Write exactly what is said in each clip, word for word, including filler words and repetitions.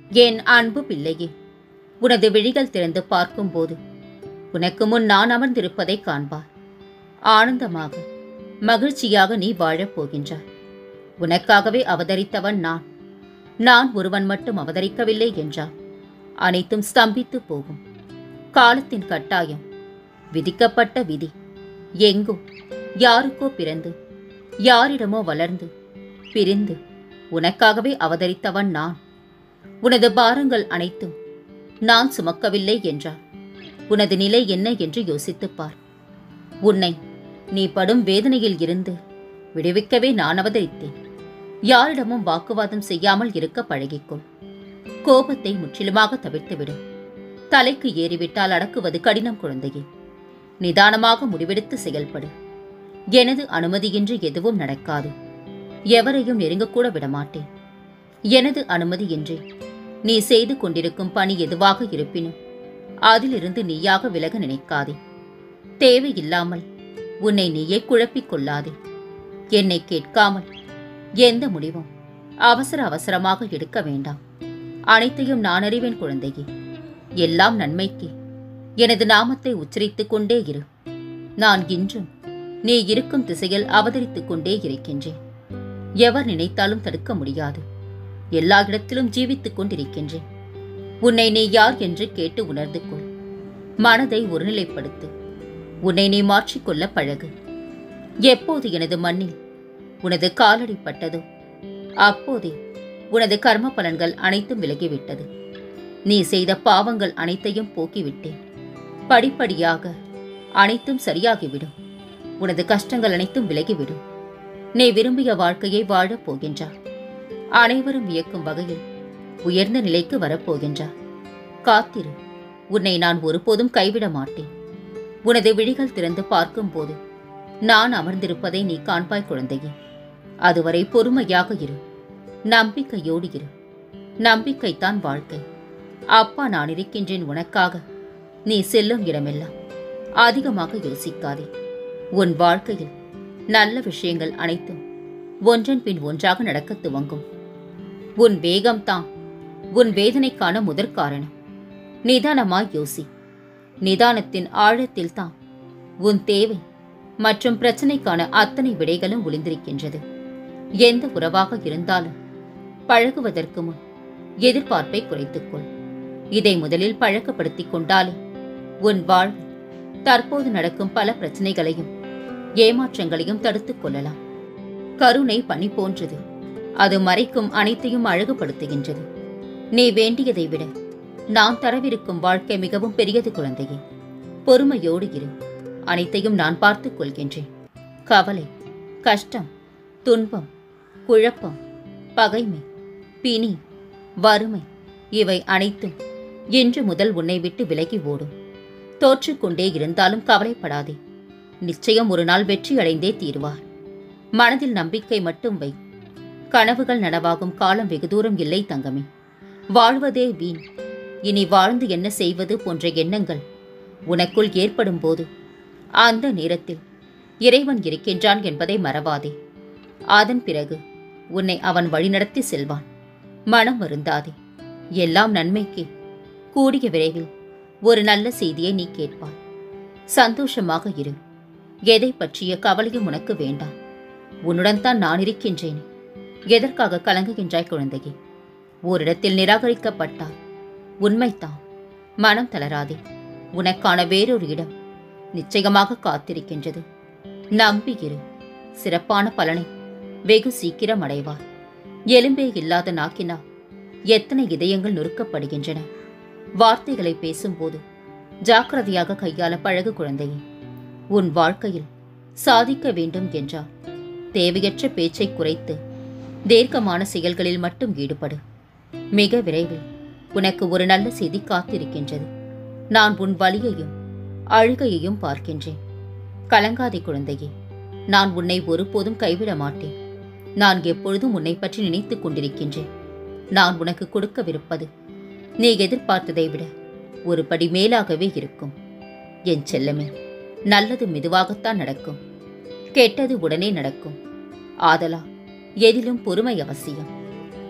என் அன்பு பிள்ளையே, உனது விழிகள் திறந்து பார்க்கும்போது உனக்கு முன் நான் அமர்ந்திருப்பதை காண்பார். ஆனந்தமாக மகிழ்ச்சியாக நீ வாழப் போகின்றாய். உனக்காகவே அவதரித்தவன் நான். நான் ஒருவன் மட்டும் அவதரிக்கவில்லை என்றால் அனைத்தும் ஸ்தம்பித்து போகும். காலத்தின் கட்டாயம், விதிக்கப்பட்ட விதி, எங்கோ யாருக்கோ பிறந்து யாரிடமோ வளர்ந்து பிரிந்து உனக்காகவே அவதரித்தவன் நான். உனது பாரங்கள் அனைத்தும் நான் சுமக்கவில்லை என்றால் உனது நிலை என்ன என்று யோசித்துப் பார். உன்னை நீ படும் வேதனையில் இருந்து விடுவிக்கவே நான் அவதரித்தேன். யாரிடமும் வாக்குவாதம் செய்யாமல் இருக்க பழகிக்கொள். கோபத்தை முற்றிலுமாக தவிர்த்துவிடு. தலைக்கு ஏறிவிட்டால் அடக்குவது கடினம் குழந்தையே. நிதானமாக முடிவெடுத்து செயல்படு. எனது அனுமதியின்றி எதுவும் நடக்காது. எவரையும் நெருங்கக்கூட விடமாட்டேன். எனது அனுமதியின்றி நீ செய்து கொண்டிருக்கும் பணி எதுவாக இருப்பினும் அதிலிருந்து நீயாக விலக நினைக்காதே. தேவையில்லாமல் உன்னை நீயே குழப்பிக் கொள்ளாதே. என்னை கேட்காமல் எந்த முடிவும் அவசர அவசரமாக எடுக்க வேண்டாம். அனைத்தையும் நான் அறிவேன் குழந்தையே. எல்லாம் நன்மைக்கு. எனது நாமத்தை உச்சரித்துக் கொண்டே இரு. நான் இன்றும் நீ இருக்கும் திசையில் அவதரித்துக் கொண்டே இருக்கின்றேன். எவர் நினைத்தாலும் தடுக்க முடியாது. எல்லா இடத்திலும் ஜீவித்துக் கொண்டிருக்கின்றேன். உன்னை நீ யார் என்று கேட்டு உணர்ந்து கொள். மனதை ஒருநிலைப்படுத்து. உன்னை நீ மாற்றிக்கொள்ள பழகு. எப்போது எனது மண்ணில் உனது காலடி பட்டதோ அப்போதே உனது கர்ம பலன்கள் அனைத்தும் விலகிவிட்டது. நீ செய்த பாவங்கள் அனைத்தையும் போக்கிவிட்டேன். படிப்படியாக அனைத்தும் சரியாகிவிடும். உனது கஷ்டங்கள் அனைத்தும் விலகிவிடும். நீ விரும்பிய வாழ்க்கையை வாழப் போகின்றாய். அனைவரும் வியக்கும் வகையில் உயர்ந்த நிலைக்கு வரப்போகின்றாய். காத்திரு. உன்னை நான் ஒருபோதும் கைவிட மாட்டேன். உனது விழிகள் திறந்து பார்க்கும் போது நான் அமர்ந்திருப்பதை நீ காண்பாய் குழந்தையே. அதுவரை பொறுமையாக இரு. நம்பிக்கையோடு இரு. நம்பிக்கைத்தான் வாழ்க்கை. அப்பா நான் இருக்கின்றேன் உனக்காக. நீ செல்லும் இடமெல்லாம் அதிகமாக யோசிக்காதே. உன் வாழ்க்கையில் நல்ல விஷயங்கள் அனைத்தும் ஒன்றன் பின் ஒன்றாக நடக்க துவங்கும். உன் வேகம்தான் உன் வேதனைக்கான முதற் காரணம். நிதானமாய் யோசி. நிதானத்தின் ஆழத்தில் தான் உன் தேவை மற்றும் பிரச்சனைக்கான அத்தனை விடைகளும் ஒளிந்திருக்கின்றது. எந்த உறவாக இருந்தாலும் பழகுவதற்கு முன் எதிர்பார்ப்பை குறைத்துக்கொள். இதை முதலில் பழக்கப்படுத்திக் கொண்டாலே உன் வாழ்வு தற்போது நடக்கும் பல பிரச்சனைகளையும் ஏமாற்றங்களையும் தடுத்துக் கொள்ளலாம். கருணை பனி போன்றது. அது மறைக்கும் அனைத்தையும் அழகுபடுத்துகின்றது. நீ வேண்டியதை விட நான் தரவிருக்கும் வாழ்க்கை மிகவும் பெரியது குழந்தையே. பொறுமையோடு இரு. அனைத்தையும் நான் பார்த்துக் கொள்கின்றேன். கவலை, கஷ்டம், துன்பம், குழப்பம், பகைமை, பிணி, வறுமை இவை அனைத்தும் இன்று முதல் உன்னை விட்டு விலகி ஓடும். தோற்றுக்கொண்டே இருந்தாலும் கவலைப்படாதே. நிச்சயம் ஒரு நாள் வெற்றி அடைந்தே தீருவார். மனதில் நம்பிக்கை மட்டும் வை. கனவுகள் நனவாகும் காலம் வெகு தூரம் இல்லை தங்கமே. வாழ்வதே வீண். இனி வாழ்ந்து என்ன செய்வது போன்ற எண்ணங்கள் உனக்குள் ஏற்படும் போது அந்த நேரத்தில் இறைவன் இருக்கின்றான் என்பதை மறவாதே. அதன் பிறகு உன்னை அவன் வழிநடத்தி செல்வான். மனம் வருந்தாதே. எல்லாம் நன்மைக்கு. கூடிய விரைவில் ஒரு நல்ல செய்தியை நீ கேட்பாய். சந்தோஷமாக இரு. எதை பற்றிய கவலையும் உனக்கு வேண்டாம். உன்னுடன் தான் நான் இருக்கின்றேன். எதற்காக கலங்குகின்றாய் குழந்தையே? ஓரிடத்தில் நிராகரிக்கப்பட்டால் உண்மைத்தான். மனம் தளராதே. உனக்கான வேறொரு இடம் நிச்சயமாக காத்திருக்கின்றது. நம்பியிரு. சிறப்பான பலனை வெகு சீக்கிரம் அடைவார். எலும்பே இல்லாத நாக்கினால் எத்தனை இதயங்கள் நொறுக்கப்படுகின்றன. வார்த்தைகளை பேசும்போது ஜாக்கிரதையாக கையாள பழகு குழந்தையே. உன் வாழ்க்கையில் சாதிக்க வேண்டும் என்றால் தேவையற்ற பேச்சை குறைத்து தீர்க்கமான செயல்களில் மட்டும் ஈடுபடு. மிக விரைவில் உனக்கு ஒரு நல்ல செய்தி காத்திருக்கின்றது. நான் உன் வலியையும் அழுகையையும் பார்க்கின்றேன். கலங்காதே குழந்தையே. நான் உன்னை ஒருபோதும் கைவிட மாட்டேன். நான் எப்பொழுதும் உன்னை பற்றி நினைத்துக் கொண்டிருக்கின்றேன். நான் உனக்கு கொடுக்கவிருப்பது நீ எதிர்பார்த்ததை விட ஒரு படி மேலாகவே இருக்கும். என் செல்லமே, நல்லது மெதுவாகத்தான் நடக்கும். கெட்டது உடனே நடக்கும். ஆதலால் எதிலும் பொறுமை அவசியம்.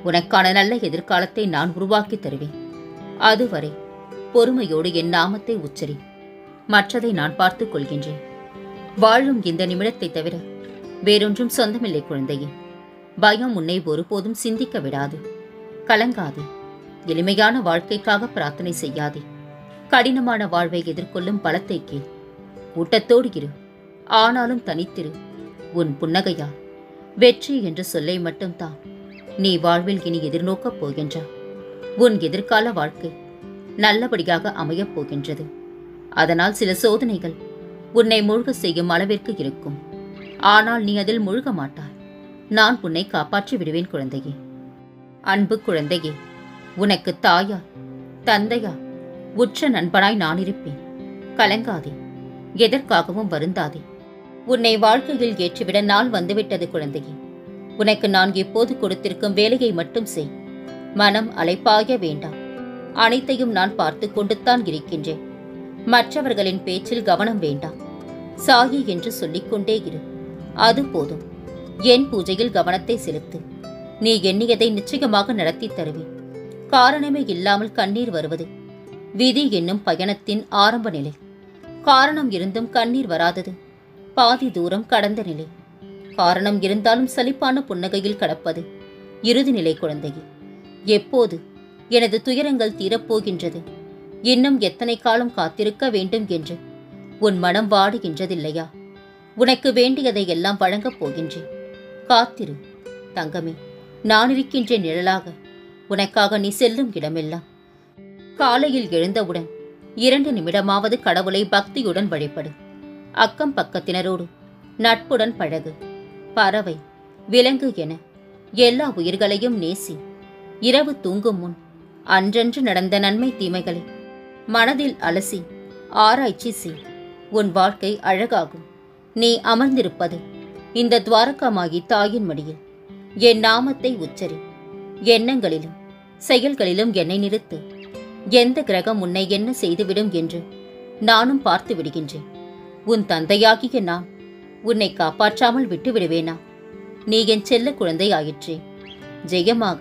உனக்கான நல்ல எதிர்காலத்தை நான் உருவாக்கி தருவேன். அதுவரை பொறுமையோடு என் நாமத்தை உச்சரி. மற்றதை நான் பார்த்துக் கொள்கின்றேன். வாழும் இந்த நிமிடத்தை தவிர வேறொன்றும் சொந்தமில்லை குழந்தையே. பயம் உன்னை ஒருபோதும் சிந்திக்க விடாது. கலங்காதே. எளிமையான வாழ்க்கைக்காக பிரார்த்தனை செய்யாதே. கடினமான வாழ்வை எதிர்கொள்ளும் பலத்தை கேள். ஊட்டத்தோடு இரு, ஆனாலும் தனித்திரு. உன் புன்னகையால் வெற்றி என்ற சொல்லை மட்டும்தான் நீ வாழ்வில் இனி எதிர்நோக்கப் போகின்றாய். உன் எதிர்கால வாழ்க்கை நல்லபடியாக அமையப் போகின்றது. அதனால் சில சோதனைகள் உன்னை மூழ்க செய்யும் அளவிற்கு இருக்கும். ஆனால் நீ அதில் மூழ்க மாட்டாய். நான் உன்னை காப்பாற்றி விடுவேன் குழந்தையே. அன்பு குழந்தையே, உனக்கு தாயா தந்தையா உற்ற நண்பனாய் நான் இருப்பேன். கலங்காதே, எதற்காகவும் வருந்தாதே. உன்னை வாழ்க்கையில் ஏற்றிவிட நாள் வந்துவிட்டது குழந்தையே. உனக்கு நான் இப்போது கொடுத்திருக்கும் வேலையை மட்டும் செய். மனம் அலைப்பாய வேண்டாம். அனைத்தையும் நான் பார்த்து கொண்டுத்தான் இருக்கின்றேன். மற்றவர்களின் பேச்சில் கவனம் வேண்டாம். சாயி என்று சொல்லிக்கொண்டே இரு. அது போதும். என் பூஜையில் கவனத்தை செலுத்து. நீ எண்ணியதை நிச்சயமாக நடத்தி தருவேன். காரணமே இல்லாமல் கண்ணீர் வருவது விதி என்னும் பயணத்தின் ஆரம்ப நிலை. காரணம் இருந்தும் கண்ணீர் வராதது பாதி தூரம் கடந்த நிலை. காரணம் இருந்தாலும் சலிப்பான புன்னகையில் கடப்பது இறுதி நிலை குழந்தையே. எப்போது எனது துயரங்கள் தீரப்போகின்றது, இன்னும் எத்தனை காலம் காத்திருக்க வேண்டும் என்று உன் மனம் வாடுகின்றதில்லையா? உனக்கு வேண்டியதை எல்லாம் வழங்கப் போகின்றேன். காத்திரு தங்கமே. நான் இருக்கின்றேன் நிழலாக. உனக்காக நீ செல்லும் இடமெல்லாம். காலையில் எழுந்தவுடன் இரண்டு நிமிடமாவது கடவுளை பக்தியுடன் வழிபடு. அக்கம் பக்கத்தினரோடு நட்புடன் பழகு. பறவை, விலங்கு என எல்லா உயிர்களையும் நேசி. இரவு தூங்கும் முன் அன்றன்று நடந்த நன்மை தீமைகளை மனதில் அலசி ஆராய்ச்சி செய். உன் வாழ்க்கை அழகாகும். நீ அமர்ந்திருப்பது இந்த துவாரகாமாகி தாயின் மடியில். என் நாமத்தை உச்சரி. எண்ணங்களிலும் செயல்களிலும் என்னை நிறுத்து. எந்த கிரகம் உன்னை என்ன செய்துவிடும் என்று நானும் பார்த்து விடுகின்றேன். உன் தந்தையாகிய நான் உன்னை காப்பாற்றாமல் விட்டு விடுவேனா? நீ என் செல்ல குழந்தை ஆயிற்றே. ஜெயமாக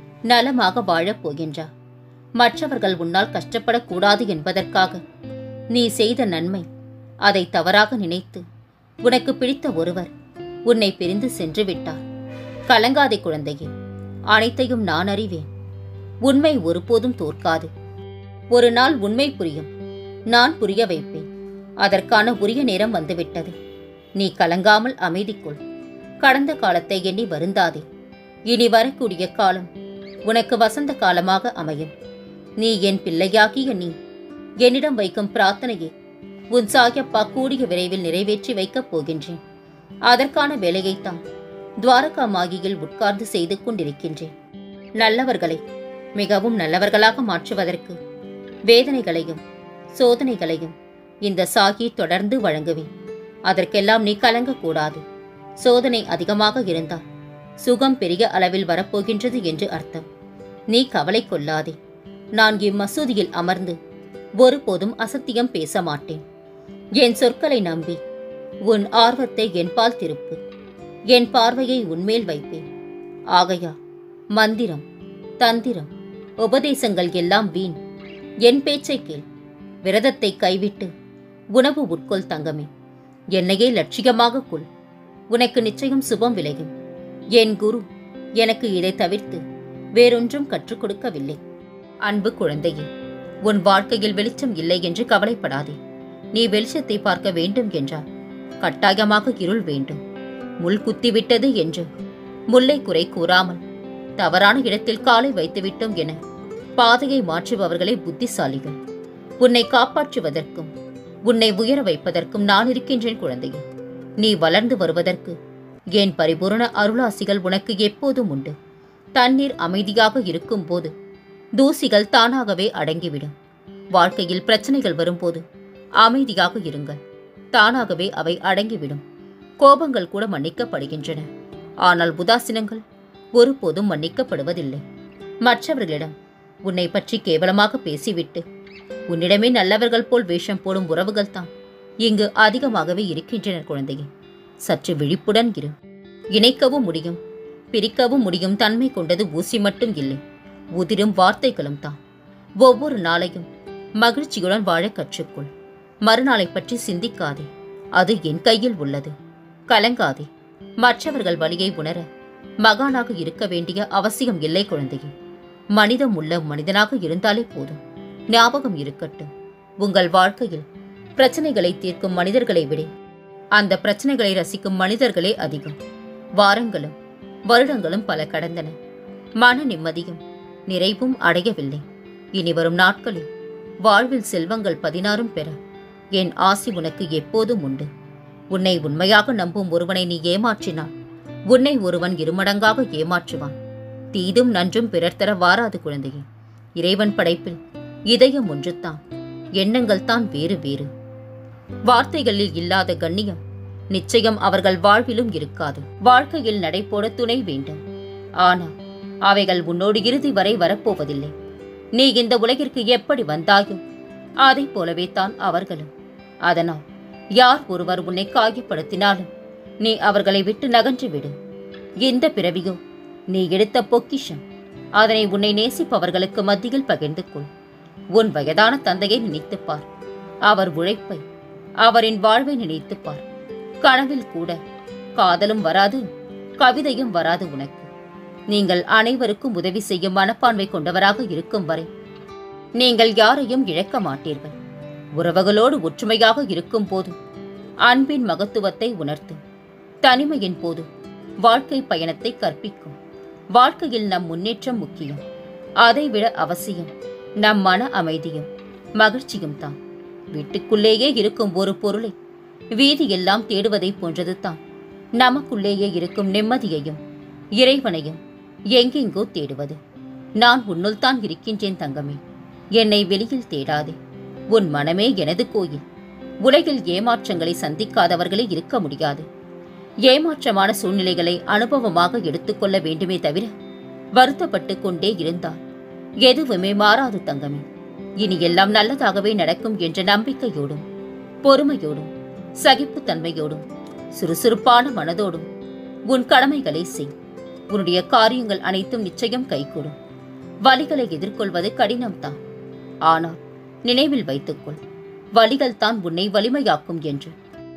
நலமாக வாழப் போகின்றா. மற்றவர்கள் உன்னால் கஷ்டப்படக்கூடாது என்பதற்காக நீ செய்த நன்மை, அதை தவறாக நினைத்து உனக்கு பிடித்த ஒருவர் உன்னை பிரிந்து சென்று விட்டார். கலங்காதே குழந்தையே. அனைத்தையும் நான் அறிவேன். உண்மை ஒருபோதும் தோற்காது. ஒரு நாள் உண்மை புரியும். நான் புரிய வைப்பேன். அதற்கான உரிய நேரம் வந்துவிட்டது. நீ கலங்காமல் அமைதிக்குள். கடந்த காலத்தை எண்ணி வருந்தாதே. இனி வரக்கூடிய காலம் உனக்கு வசந்த காலமாக அமையும். நீ என் பிள்ளையாகிய நீ என்னிடம் வைக்கும் பிரார்த்தனையை உன் சாயப்பா கூடிய விரைவில் நிறைவேற்றி வைக்கப் போகின்றேன். அதற்கான வேலையைத்தான் துவாரகா மாகியில் உட்கார்ந்து செய்து கொண்டிருக்கின்றேன். நல்லவர்களை மிகவும் நல்லவர்களாக மாற்றுவதற்கு வேதனைகளையும் சோதனைகளையும் இந்த சாகி தொடர்ந்து வழங்குவேன். அதற்கெல்லாம் நீ கலங்கக்கூடாது. சோதனை அதிகமாக இருந்தால் சுகம் பெரிய அளவில் வரப்போகின்றது என்று அர்த்தம். நீ கவலை கொள்ளாதே. நான் இம்மசூதியில் அமர்ந்து ஒருபோதும் அசத்தியம் பேச மாட்டேன். என் சொற்களை நம்பி உன் ஆர்வத்தை என்பால் திருப்பு. என் பார்வையை உன்மேல் வைப்பேன். ஆகையா மந்திரம், தந்திரம், உபதேசங்கள் எல்லாம் வீண். என் பேச்சை கேள். விரதத்தை கைவிட்டு உணவு உட்கொள் தங்கமே. என்னையே லட்சியமாக கொள். உனக்கு நிச்சயம் சுபம் விளையும். என் குரு எனக்கு இதை தவிர்த்து வேறொன்றும் கற்றுக் கொடுக்கவில்லை. அன்பு குழந்தையே, உன் வாழ்க்கையில் வெளிச்சம் இல்லை என்று கவலைப்படாதே. நீ வெளிச்சத்தை பார்க்க வேண்டும் என்றால் கட்டாயமாக இருள் வேண்டும். முள் குத்திவிட்டது என்று முல்லை குறை கூறாமல் தவறான இடத்தில் காலை வைத்துவிட்டோம் என பாதையை மாற்றுபவர்களே புத்திசாலிகள். உன்னை காப்பாற்றுவதற்கும் உன்னை உயர வைப்பதற்கும் நான் இருக்கின்றேன் குழந்தையே. நீ வளர்ந்து வருவதற்கு என் பரிபூரண அருளாசிகள் உனக்கு எப்போதும் உண்டு. தண்ணீர் அமைதியாக இருக்கும் போது தூசிகள் தானாகவே அடங்கிவிடும். வாழ்க்கையில் பிரச்சனைகள் வரும்போது அமைதியாக இருங்கள். தானாகவே அவை அடங்கிவிடும். கோபங்கள் கூட மன்னிக்கப்படுகின்றன. ஆனால் உதாசீனங்கள் ஒருபோதும் மன்னிக்கப்படுவதில்லை. மற்றவர்களிடம் உன்னை பற்றி கேவலமாக பேசிவிட்டு உன்னிடமே நல்லவர்கள் போல் வேஷம் போடும் உறவுகள் தான் இங்கு அதிகமாகவே இருக்கின்றனர் குழந்தையே. சற்று விழிப்புடன் இரு. இணைக்கவும் முடியும், பிரிக்கவும் முடியும் தன்மை கொண்டது ஊசி மட்டும் இல்லை, உதிரும் வார்த்தைகளும் தான். ஒவ்வொரு நாளையும் மகிழ்ச்சியுடன் வாழ கற்றுக்கொள். மறுநாளை பற்றி சிந்திக்காதே, அது என் கையில் உள்ளது. கலங்காதே, மற்றவர்கள் வழியை உணர மகானாக இருக்க வேண்டிய அவசியம் இல்லை குழந்தையே. மனிதம் உள்ள மனிதனாக இருந்தாலே போதும். ஞாபகம் இருக்கட்டும், உங்கள் வாழ்க்கையில் பிரச்சனைகளை தீர்க்கும் மனிதர்களை விட அந்த பிரச்சனைகளை ரசிக்கும் மனிதர்களே அதிகம். வாரங்களும் வருடங்களும் பல கடந்தன. மன நிம்மதியும் நிறைவும் அடையவில்லை. இனி வரும் நாட்களில் வாழ்வில் செல்வங்கள் பதினாறும் பெற என் ஆசி உனக்கு எப்போதும் உண்டு. உன்னை உண்மையாக நம்பும் ஒருவனை நீ ஏமாற்றினான், உன்னை ஒருவன் இருமடங்காக ஏமாற்றுவான். தீதும் நன்றும் பிறர் தர வாராது குழந்தையே. இறைவன் படைப்பில் இதயம் ஒன்றுத்தான், எண்ணங்கள் தான் வேறு வேறு. வார்த்தைகளில் இல்லாத கண்ணியம் நிச்சயம் அவர்கள் வாழ்விலும் இருக்காது. வாழ்க்கையில் நடைபோட துணை வேண்டும், ஆனால் அவைகள் உன்னோடு இறுதி வரை வரப்போவதில்லை. நீ இந்த உலகிற்கு எப்படி வந்தாயோ அதை போலவே தான் அவர்களும். அதனால் யார் ஒருவர் உன்னை காயப்படுத்தினாலும் நீ அவர்களை விட்டு நகன்று விடு. இந்த பிறவியோ நீ எடுத்த பொக்கிஷம், அதனை உன்னை நேசிப்பவர்களுக்கு மத்தியில் பகிர்ந்து கொள். உன் வயதான தந்தையை நினைத்துப்பார், அவர் உழைப்பை, அவரின் வாழ்வை நினைத்துப்பார். கனவில் கூட காதலும் வராது, கவிதையும் வராது உனக்கு. நீங்கள் அனைவருக்கும் உதவி செய்யும் மனப்பான்மை கொண்டவராக இருக்கும் வரை நீங்கள் யாரையும் இழக்க மாட்டீர்கள். உறவுகளோடு ஒற்றுமையாக இருக்கும் போது அன்பின் மகத்துவத்தை உணர்த்தும். தனிமையின் போது வாழ்க்கை பயணத்தை கற்பிக்கும். வாழ்க்கையில் நம் முன்னேற்றம் முக்கியம், அதைவிட அவசியம் நம் மன அமைதியும் மகிழ்ச்சியும் தான். வீட்டுக்குள்ளேயே இருக்கும் ஒரு பொருளை வீதியெல்லாம் தேடுவதை போன்றது தான் நமக்குள்ளேயே இருக்கும் நிம்மதியையும் இறைவனையும் எங்கெங்கோ தேடுவது. நான் உன்னுள் தான் இருக்கின்றேன் தங்கமே, என்னை வெளியில் தேடாதே. உன் மனமே எனது கோயில். உலகில் ஏமாற்றங்களை சந்திக்காதவர்களே இருக்க முடியாது. ஏமாற்றமான சூழ்நிலைகளை அனுபவமாக எடுத்துக்கொள்ள வேண்டுமே தவிர வருத்தப்பட்டு கொண்டே இருந்தால் எதுவுமே மாறாது தங்கமே. இனி எல்லாம் நல்லதாகவே நடக்கும் என்ற நம்பிக்கையோடும் பொறுமையோடும் சகிப்புத்தன்மையோடும் சுறுசுறுப்பான மனதோடும் உன் கடமைகளை செய். உன்னுடைய காரியங்கள் அனைத்தும் நிச்சயம் கைகூடும். வலிகளை எதிர்கொள்வது கடினம்தான், ஆனால் நினைவில் வைத்துக்கொள், வலிகள் தான் உன்னை வலிமையாக்கும் என்று.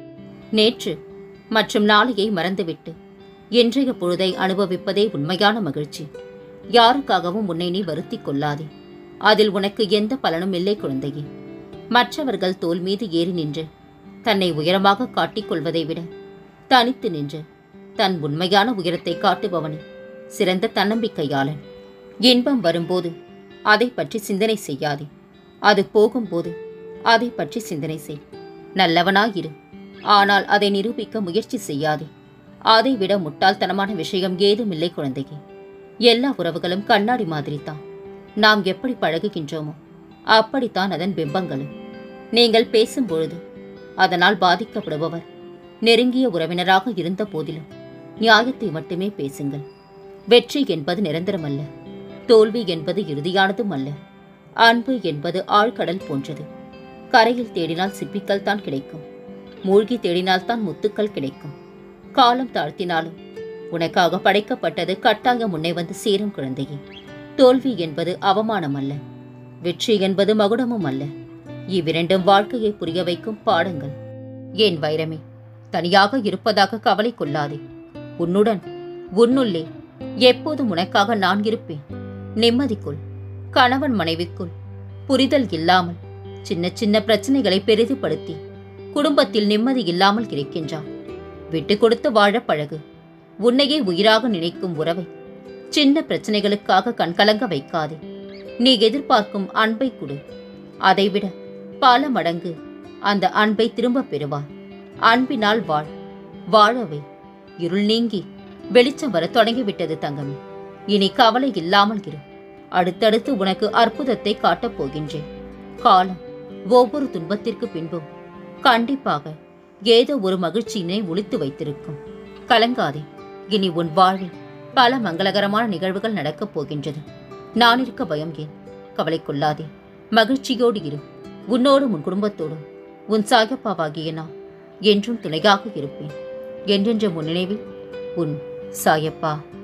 நேற்று மற்றும் நாளையை மறந்துவிட்டு இன்றைய பொழுதை அனுபவிப்பதே உண்மையான மகிழ்ச்சி. யாருக்காகவும் உன்னை நீ வருத்திக் கொள்ளாதே, அதில் உனக்கு எந்த பலனும் இல்லை குழந்தையே. மற்றவர்கள் தோல் மீது ஏறி நின்று தன்னை உயரமாக காட்டிக் கொள்வதை விட தனித்து நின்று தன் உண்மையான உயரத்தை காட்டுபவனே சிறந்த தன்னம்பிக்கையாளன். இன்பம் வரும்போது அதை பற்றி சிந்தனை செய்யாதே, அது போகும்போது அதை பற்றி சிந்தனை செய். நல்லவனாயிரு, ஆனால் அதை நிரூபிக்க முயற்சி செய்யாதே. அதை விட முட்டாள்தனமான விஷயம் ஏதுமில்லை குழந்தையே. எல்லா உறவுகளும் கண்ணாடி மாதிரி தான். நாம் எப்படி பழகுகின்றோமோ அப்படித்தான் அதன் பிம்பங்களும். நீங்கள் பேசும்பொழுது அதனால் பாதிக்கப்படுபவர் நெருங்கிய உறவினராக இருந்த போதிலும் நியாயத்தை மட்டுமே பேசுங்கள். வெற்றி என்பது நிரந்தரமல்ல, தோல்வி என்பது இறுதியானதும் அல்ல. அன்பு என்பது ஆழ்கடல் போன்றது. கரையில் தேடினால் சிப்பிக்கள் தான் கிடைக்கும், மூழ்கி தேடினால் தான் முத்துக்கள் கிடைக்கும். காலம் தாழ்த்தினாலும் உனக்காக படைக்கப்பட்டது கட்டாயம் முன்னே வந்து சேரும் குழந்தையே. தோல்வி என்பது அவமானம் அல்ல, வெற்றி என்பது மகுடமும் அல்ல. இவ்விரண்டும் வாழ்க்கையை புரிய வைக்கும் பாடங்கள். என் வைரமே, தனியாக இருப்பதாக கவலை கொள்ளாதே. உன்னுடன் உன்னுள்ளே எப்போதும் உனக்காக நான் இருப்பேன். நிம்மதிக்குள் கணவன் மனைவிக்குள் புரிதல் இல்லாமல் சின்ன சின்ன பிரச்சனைகளை பெரிதுபடுத்தி குடும்பத்தில் நிம்மதி இல்லாமல் இருக்கின்றான். விட்டு கொடுத்து வாழ பழகு. உன்னையே உயிராக நினைக்கும் உறவை சின்ன பிரச்சனைகளுக்காக கண்கலங்க வைக்காதே. நீ எதிர்பார்க்கும் அன்பை கொடு, அதைவிட பல மடங்கு அந்த அன்பை திரும்ப பெறுவார். அன்பினால் வாழ், வாழவே. இருள் நீங்கி வெளிச்சம் வர தொடங்கிவிட்டது தங்கமே. இனி கவலை இல்லாமல் இரு. அடுத்தடுத்து உனக்கு அற்புதத்தை காட்டப் போகின்றேன். காலம் ஒவ்வொரு துன்பத்திற்கு பின்பும் கண்டிப்பாக ஏதோ ஒரு மகிழ்ச்சியினை ஒளித்து வைத்திருக்கும். கலங்காதே, இனி உன் வாழ்வில் பல மங்களகரமான நிகழ்வுகள் நடக்கப் போகின்றது. நான் இருக்க பயம் ஏன்? கவலை கொள்ளாதே, மகிழ்ச்சியோடு இரு. உன்னோடும் உன் குடும்பத்தோடும் உன் சாயப்பாவாகிய நான் என்றும் துணையாக இருப்பேன். என்றென்ற முன் நினைவில் உன் சாயப்பா.